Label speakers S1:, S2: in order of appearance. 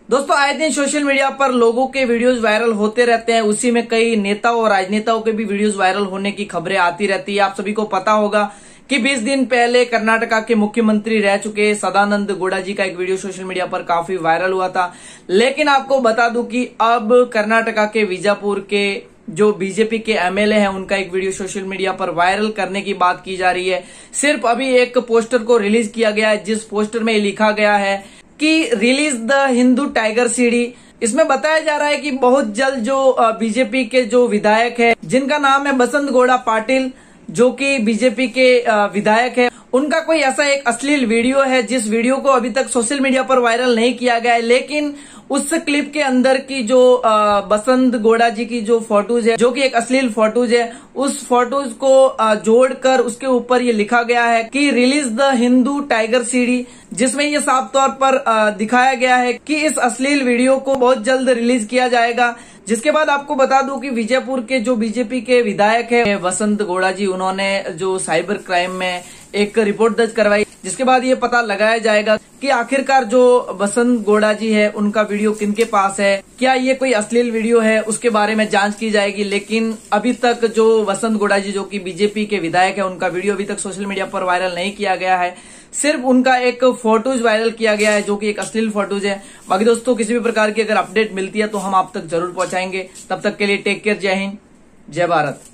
S1: दोस्तों आए दिन सोशल मीडिया पर लोगों के वीडियोस वायरल होते रहते हैं। उसी में कई नेताओं और राजनेताओं के भी वीडियोस वायरल होने की खबरें आती रहती है। आप सभी को पता होगा कि 20 दिन पहले कर्नाटका के मुख्यमंत्री रह चुके सदानंद गौड़ा जी का एक वीडियो सोशल मीडिया पर काफी वायरल हुआ था। लेकिन आपको बता दूं कि अब कर्नाटका के विजापुर के जो बीजेपी के एमएलए हैं उनका एक वीडियो सोशल मीडिया पर वायरल करने की बात की जा रही है। सिर्फ अभी एक पोस्टर को रिलीज किया गया है, जिस पोस्टर में लिखा गया है कि release the Hindu tiger CD. इसमें बताया जा रहा है कि बहुत जल्द जो बीजेपी के जो विधायक है, जिनका नाम है बसंत गौड़ा पाटिल, जो कि बीजेपी के विधायक है, उनका कोई ऐसा एक अश्लील वीडियो है जिस वीडियो को अभी तक सोशल मीडिया पर वायरल नहीं किया गया है। लेकिन उस क्लिप के अंदर की जो बसंत गौड़ा जी की जो फोटोज है, जो कि एक अश्लील फोटोज है, उस फोटोज को जोड़कर उसके ऊपर ये लिखा गया है कि release the Hindu tiger CD, जिसमें ये साफ तौर पर दिखाया गया है कि इस अश्लील वीडियो को बहुत जल्द रिलीज किया जाएगा। जिसके बाद आपको बता दूं कि विजयपुर के जो बीजेपी के विधायक है बसंत गौड़ा जी, उन्होंने जो साइबर क्राइम में एक रिपोर्ट दर्ज करवाई, जिसके बाद ये पता लगाया जाएगा कि आखिरकार जो बसंत गौड़ा जी है उनका वीडियो किनके पास है, क्या ये कोई अश्लील वीडियो है, उसके बारे में जांच की जाएगी। लेकिन अभी तक जो बसंत गौड़ा जी जो कि बीजेपी के विधायक है, उनका वीडियो अभी तक सोशल मीडिया पर वायरल नहीं किया गया है। सिर्फ उनका एक फोटोज वायरल किया गया है, जो कि एक अश्लील फोटोज है। बाकी दोस्तों किसी भी प्रकार की अगर अपडेट मिलती है तो हम आप तक जरूर पहुंचाएंगे। तब तक के लिए टेक केयर, जय हिंद, जय भारत।